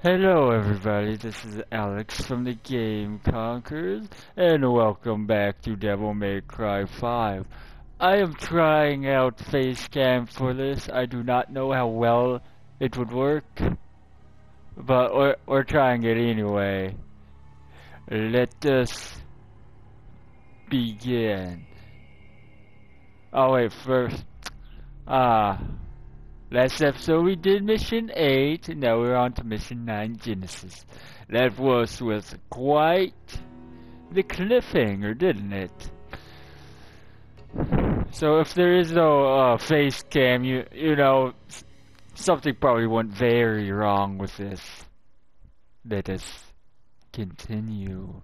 Hello everybody, this is Alex from the Game Conquerors, and welcome back to Devil May Cry 5. I am trying out Facecam for this. I do not know how well it would work, but we're trying it anyway. Let us begin. Oh wait, first, last episode we did mission 8, and now we're on to mission 9, Genesis. That was quite the cliffhanger, didn't it? So if there is no face cam, you know, something probably went very wrong with this. Let us continue.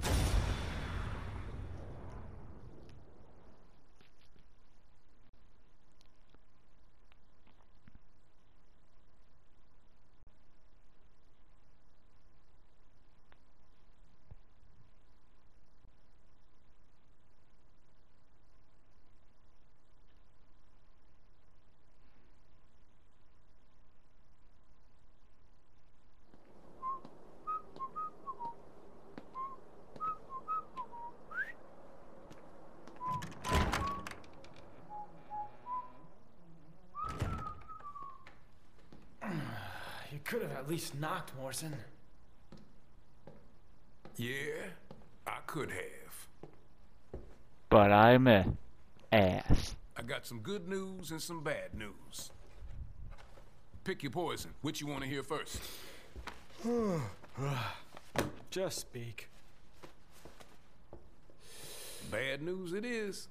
You could have at least knocked, Morrison. Yeah, I could have. But I'm an ass. I got some good news and some bad news. Pick your poison. Which you want to hear first? Just speak. Bad news it is.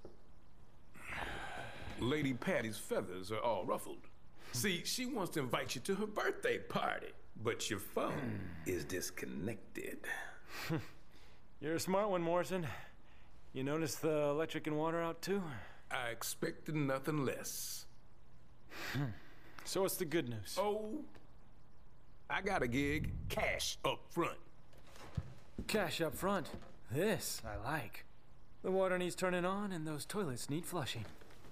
Lady Patty's feathers are all ruffled. See, she wants to invite you to her birthday party, but your phone is disconnected. You're a smart one, Morrison. You notice the electric and water out too? I expected nothing less. So what's the good news? Oh, I got a gig. Cash up front. Cash up front. This I like. The water needs turning on and those toilets need flushing.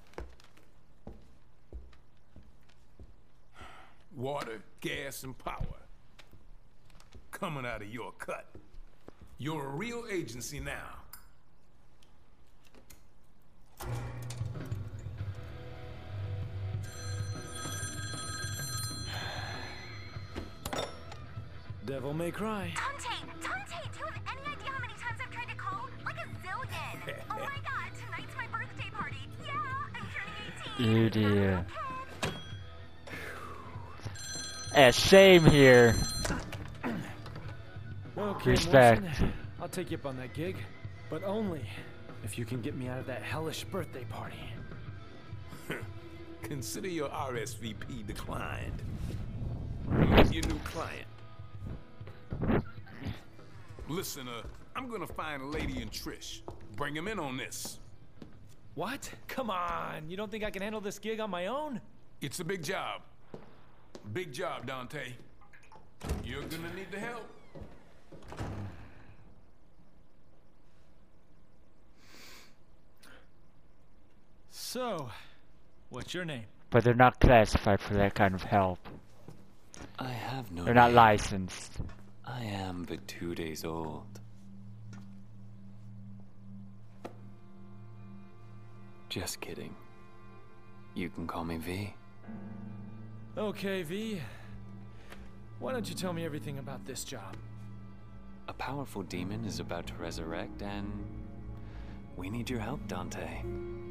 Water, gas, and power. Coming out of your cut. You're a real agency now. Devil May Cry. Dante, do you have any idea how many times I've tried to call? Like a zillion. Oh my god, tonight's my birthday party. Yeah, I'm turning 18. You dear. Same here. Okay, Respect. Morrison, I'll take you up on that gig, but only if you can get me out of that hellish birthday party. Consider your RSVP declined. Meet your new client. Listen, I'm gonna find Lady and Trish. Bring him in on this. What? Come on, you don't think I can handle this gig on my own? It's a big job. Big job, Dante. You're gonna need the help. So, what's your name? But they're not classified for that kind of help. I have no They're not name. licensed. I am but 2 days old. Just kidding. You can call me V. Okay, V. Why don't you tell me everything about this job? A powerful demon is about to resurrect, and we need your help, Dante.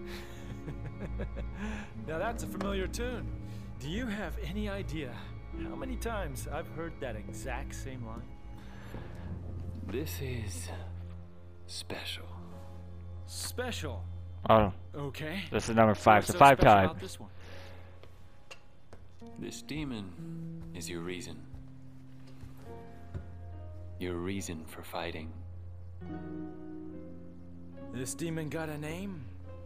Now that's a familiar tune. Do you have any idea how many times I've heard that exact same line? This is special. Special. Oh, Okay. this is number 5, so What's 5 special about times. this one? This demon is your reason. Your reason for fighting. This demon got a name?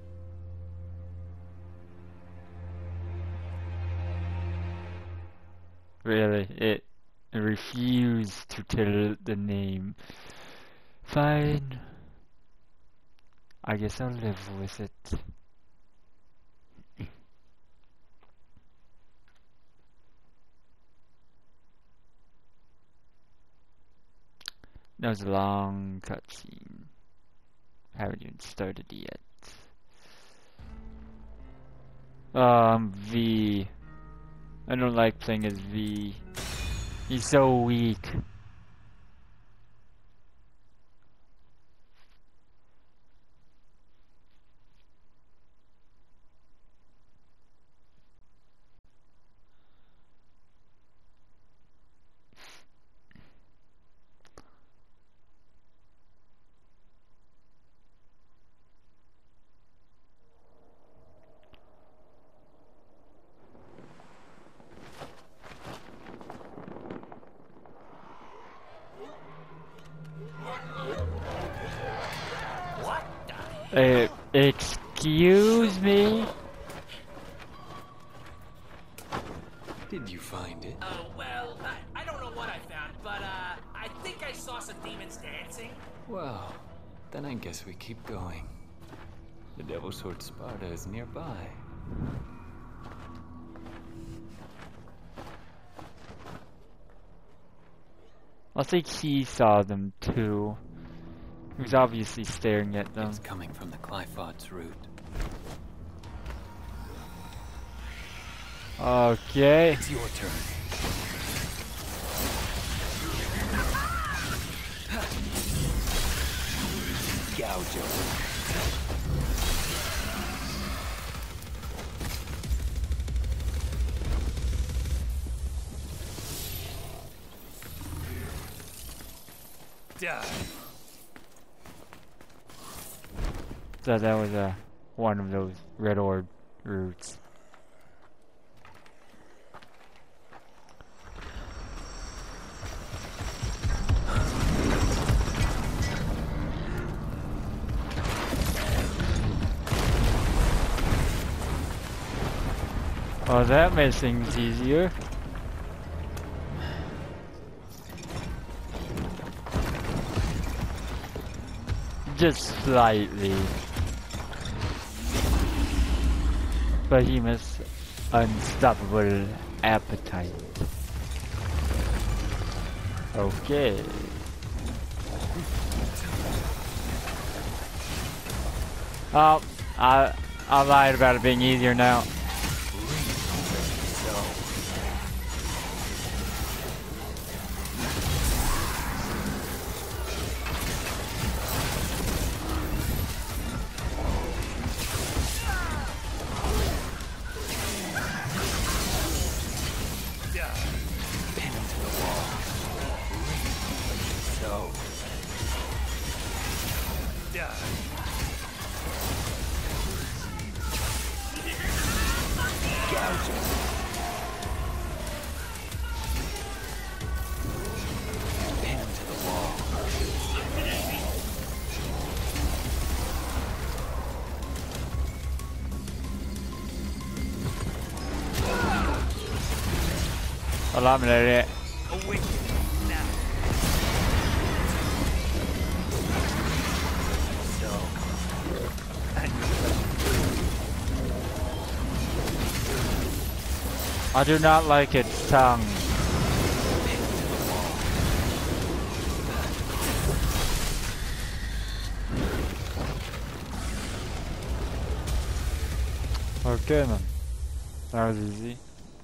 Really, it refused to tell the name. Fine. I guess I'll live with it. That was a long cutscene. Haven't even started yet. V. I don't like playing as V. He's so weak. Excuse me? Did you find it? Well, I don't know what I found, but, I think I saw some demons dancing. Well, then I guess we keep going. The Devil's Sword Sparta is nearby. I think he saw them too. He was obviously staring at them. It's coming from the Qliphoth's route. Okay. It's your turn. Gouge him. Die. So that was one of those red orb routes. Oh, that makes things easier. Just slightly. Behemoth's unstoppable appetite. Okay. Oh, I lied about it being easier now. Eliminate it. I do not like its tongue. Okay then. That was easy.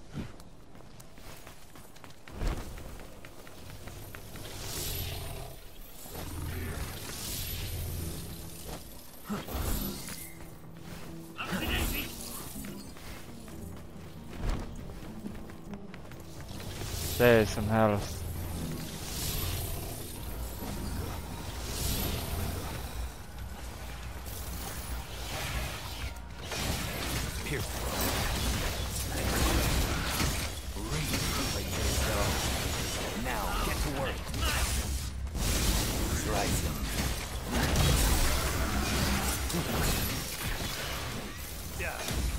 There's some health. Here. Now get to work. Slice them.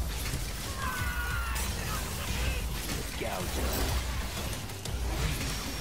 Gouge them.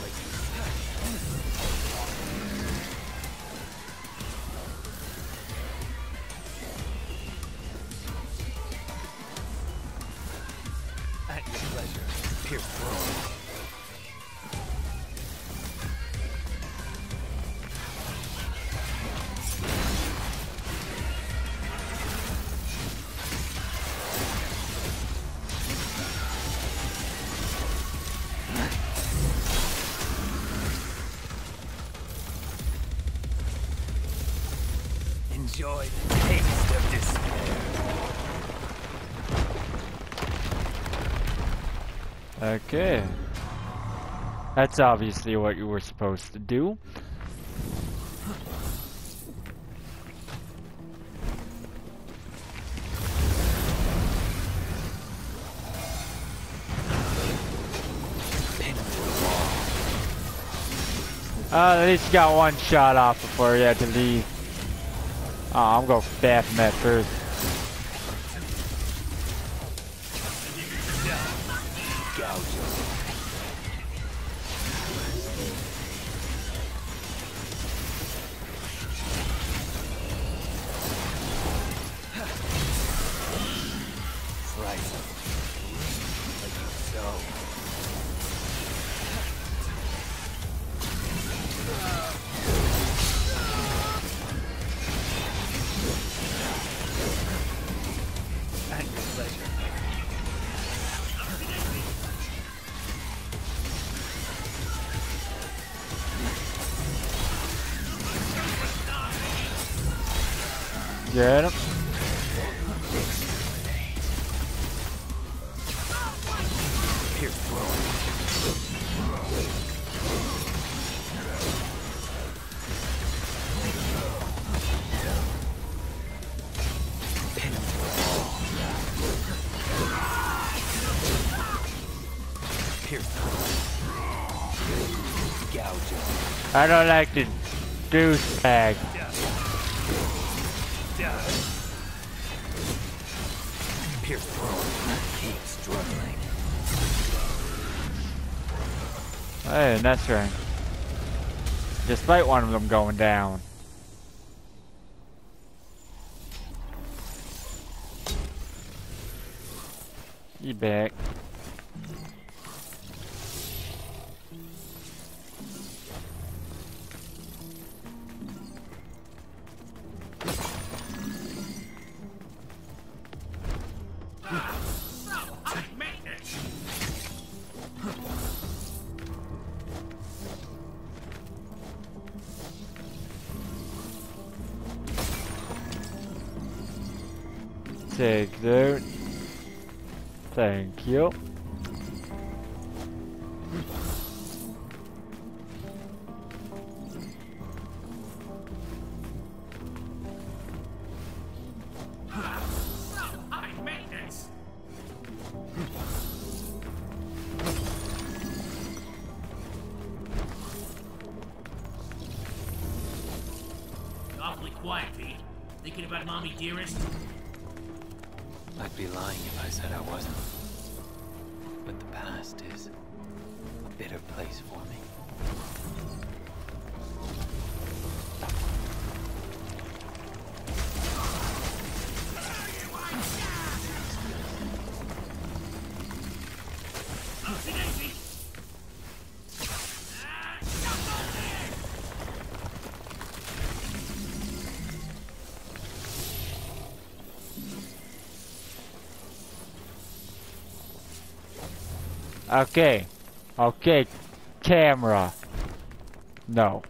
Enjoy the taste of despair. Okay. That's obviously what you were supposed to do. At least you got one shot off before you had to leave. Oh, I'm gonna bath him at first. Slice him. Like so. At your pleasure. Get him. Pierce through. Pin him to the wall. Pierce through. Gouge him. I don't like the douchebag. Pierce through. Keep struggling. Hey, that's right. Despite one of them going down. You back. Take that. Thank you. High maintenance. Awfully quiet, Pete. Thinking about Mommy Dearest? I'd be lying if I said I wasn't. But the past is a bitter place for me. Okay. Okay. Camera. No.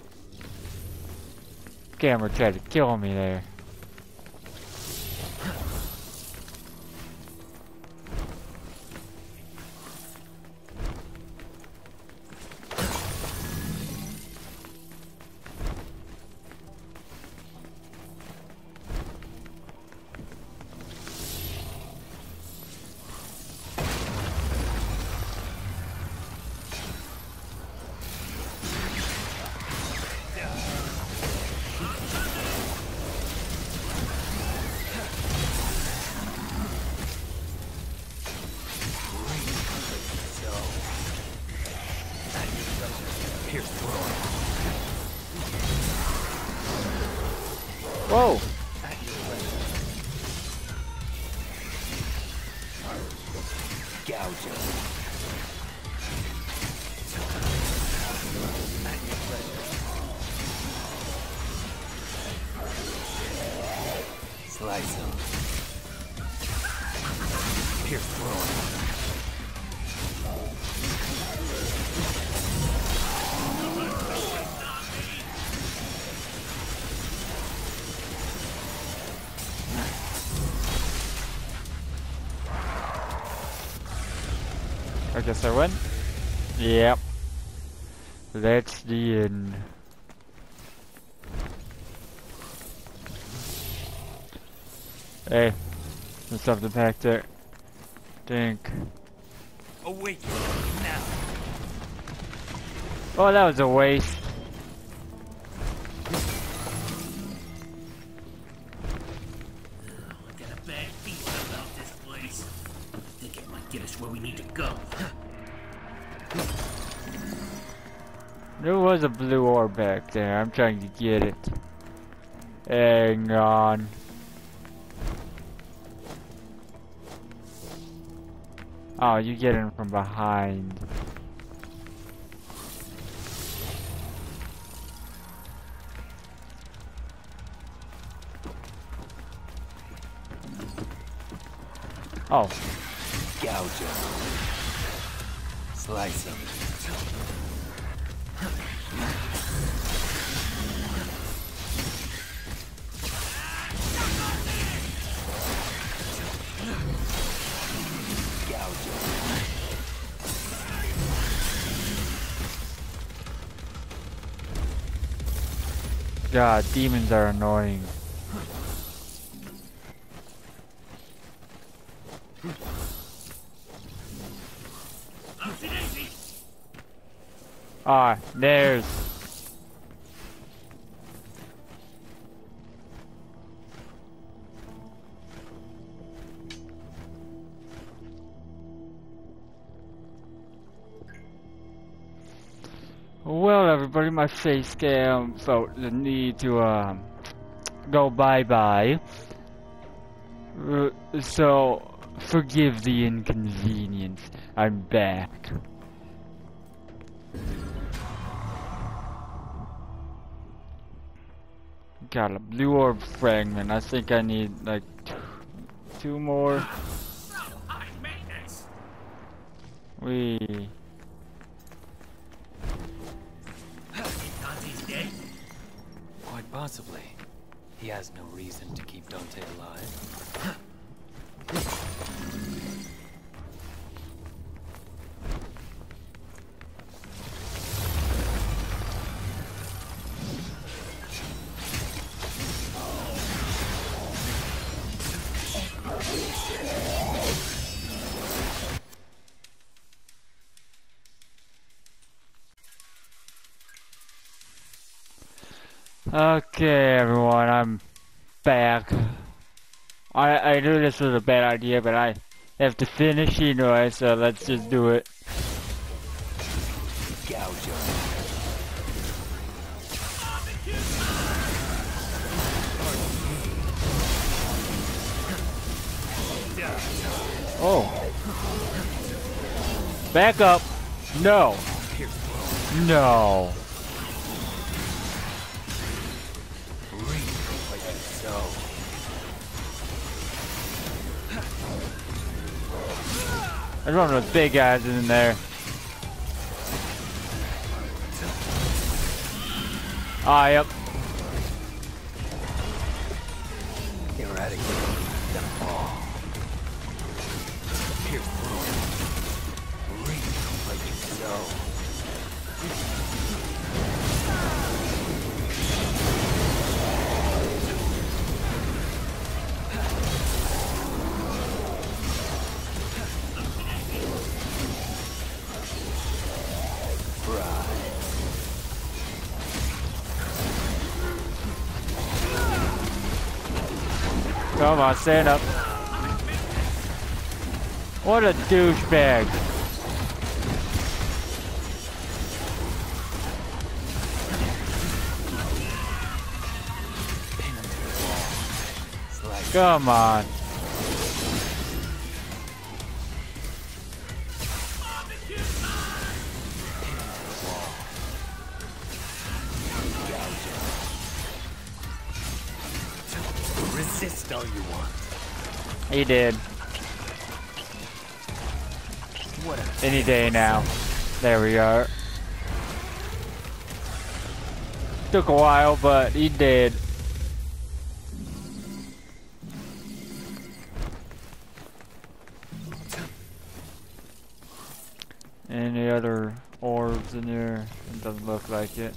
Camera tried to kill me there. Whoa! Gouge him. At your pleasure. Slice him. Pierce through him. I guess I win. Yep. That's the end. Hey, there's something back there. Think. Awake now. Oh, that was a waste. I got a bad feeling about this place. I think it might get us where we need to go. There was a blue orb back there. I'm trying to get it. Hang on. Oh, you get him from behind. Oh. Gouge him. Slice him. Gouge him. God, demons are annoying. Ah, there's. Well, everybody, my face cam felt the need to go bye-bye. So forgive the inconvenience. I'm back. Got a blue orb fragment. I think I need like two more. High maintenance. We. Dante's dead. Quite possibly. He has no reason to keep Dante alive. Okay, everyone, I'm back. I knew this was a bad idea, but I have to finish anyway, so let's just do it. Gouge him. Oh. Back up. No. No. There's one of those big guys in there. Ah, yep. Eradicate them all. Pierce through. Breathe like you know. Come on, stand up. What a douchebag. Come on. Resist all you want. He did. What a Any day now. There we are. Took a while, but he did. Any other orbs in here? It doesn't look like it.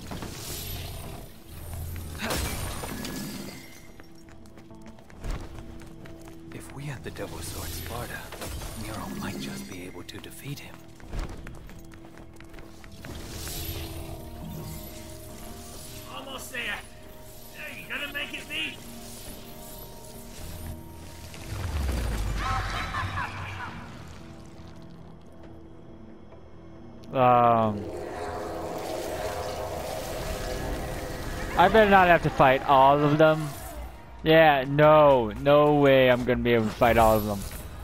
If we had the Double Sword Sparta, Nero might just be able to defeat him. Almost there. Hey, you gonna make it, V? I better not have to fight all of them. Yeah, no way I'm gonna be able to fight all of them.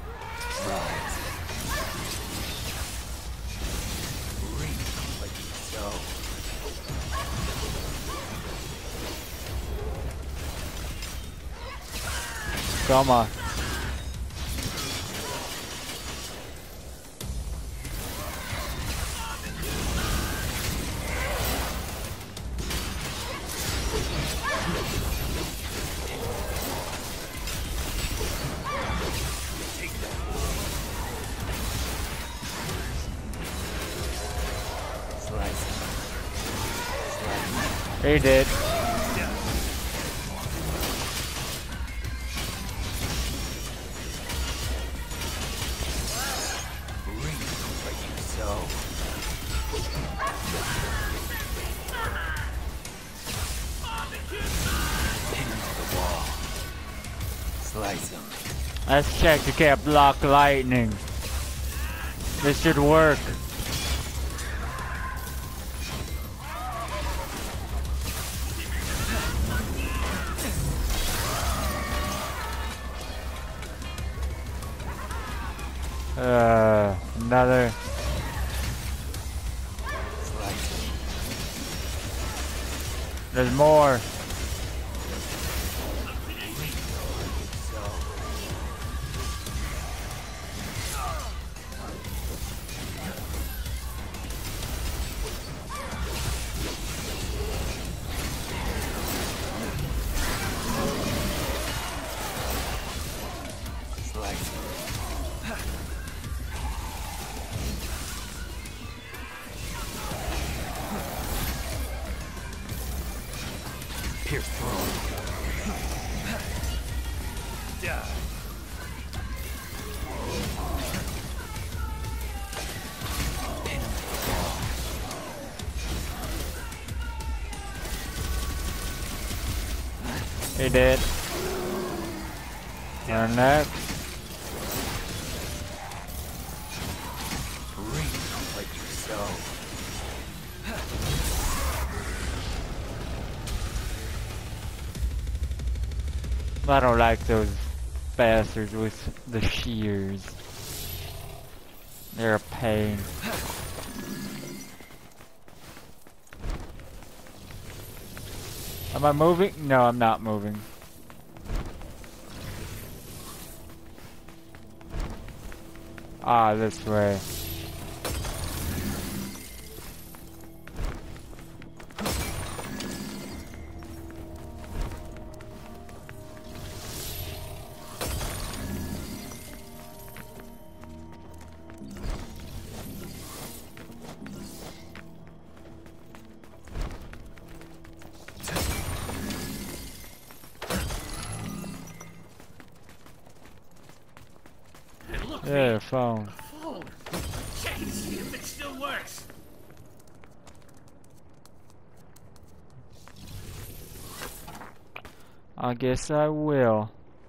Come on. He did. Let's check to can't block lightning. This should work. Another. There's more. He did. And next. I don't like those bastards with the shears. They're a pain. Am I moving? No, I'm not moving. Ah, this way. Yeah, phone. Phone. Check and see if it still works. I guess I will.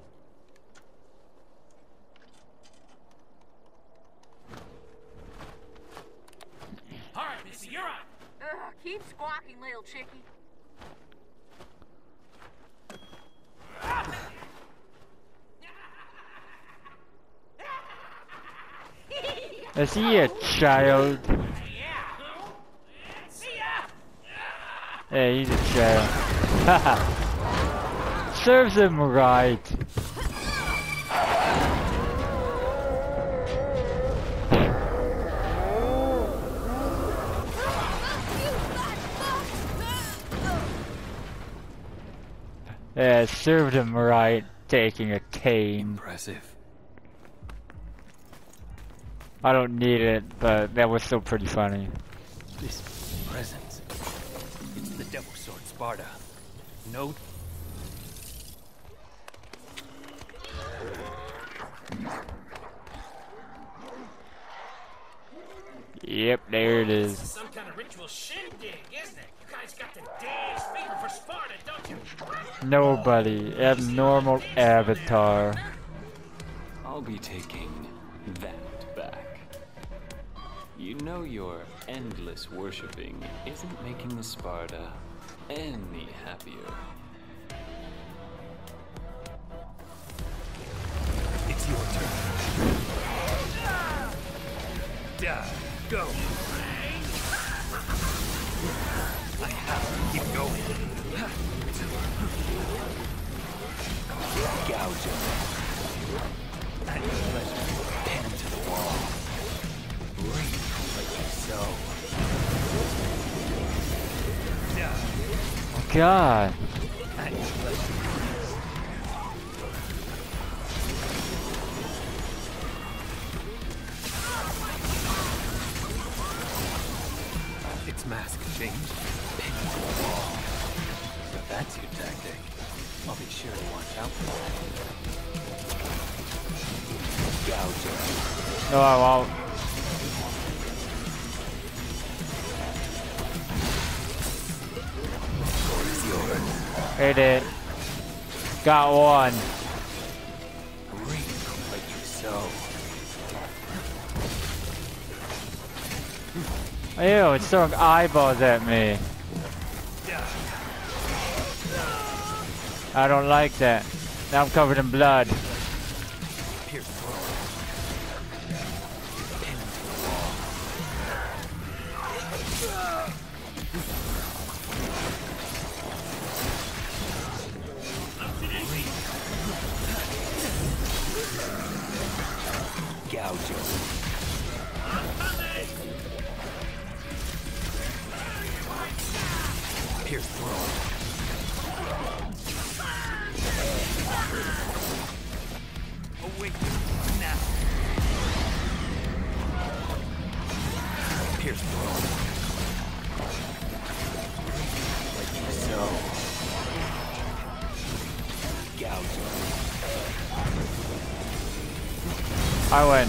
All right, Missy, you're on. Keep squawking, little chickie. Is he a child? Yeah, he's a child. Haha. Serves him right. Yeah, served him right, taking a cane. Impressive. I don't need it, but that was still pretty funny. This presence. It's the Devil Sword Sparta. No. Yep, there it This is. is some kind of ritual shindig, isn't it? You guys got the day's fever for Sparta, don't you? Nobody. Abnormal avatar. I'll be taking that back. You know your endless worshipping isn't making the Sparta any happier. It's your turn. Go. I have to keep going. Gouge him. At your pleasure. Pin him to the wall. Breathe like you sow. God. At your pleasure. Its mask changed. Pin him to the wall. So that's your tactic. I'll be sure to watch out for that. Gouge him. No, I won't. It's yours. Hit it. Got one. Breathe like you sow. Ew, it's throwing eyeballs at me. I don't like that. Now I'm covered in blood. Pierce throat. Pin him to the wall. Gouge him. Pierce throat. Awake now. Pierce throat. Like you sow. Gouge him. I win.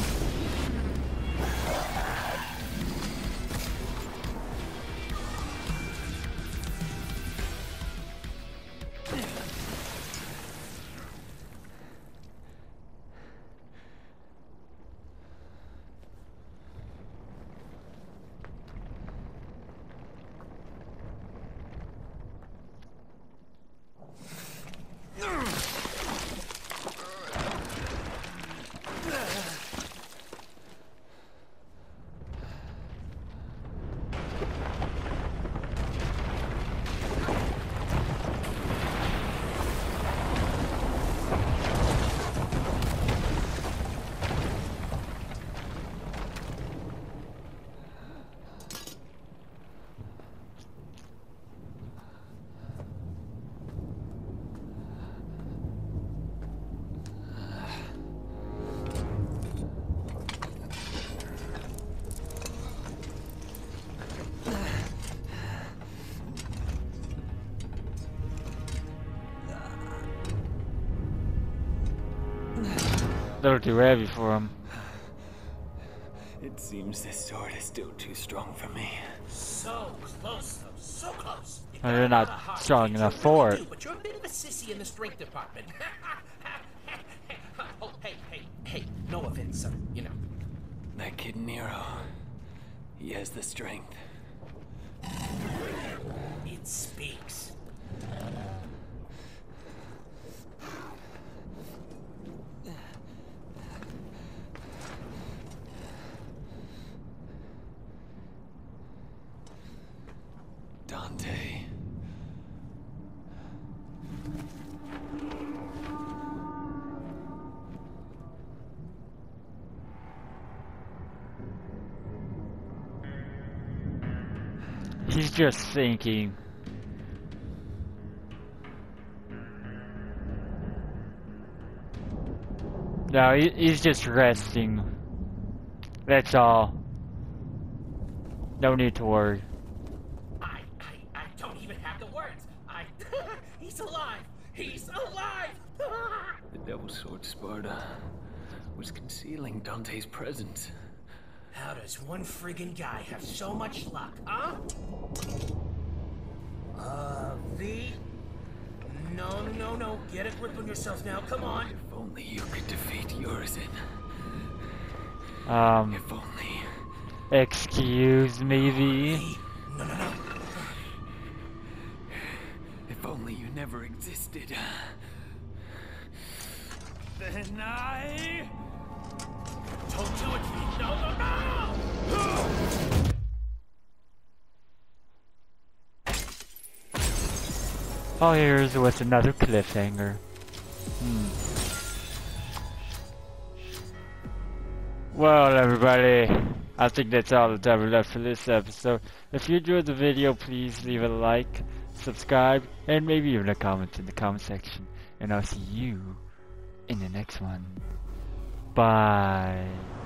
A little too heavy for him. It seems this sword is still too strong for me. So close, though. So close. You Well, got you're a not lot of heart, strong you enough really for it. do, but you're a bit of a sissy in the strength department. Oh, hey, no offense, sir. You know. That kid Nero, he has the strength. It speaks. Dante. He's just thinking. No, he's just resting. That's all. No need to worry. I don't even have the words. He's alive. He's alive. The Devil's Sword Sparta was concealing Dante's presence. How does one friggin' guy have so much luck, huh? V? No. Get a grip on yourself now. Come on. If only you could defeat Urizen. If only. Excuse me, V. No. If only you never existed. Then I... Don't do it, V. No. All here's with another cliffhanger. Well, everybody, I think that's all the time we left for this episode. If you enjoyed the video, please leave a like, subscribe, and maybe even a comment in the comment section. And I'll see you in the next one. Bye.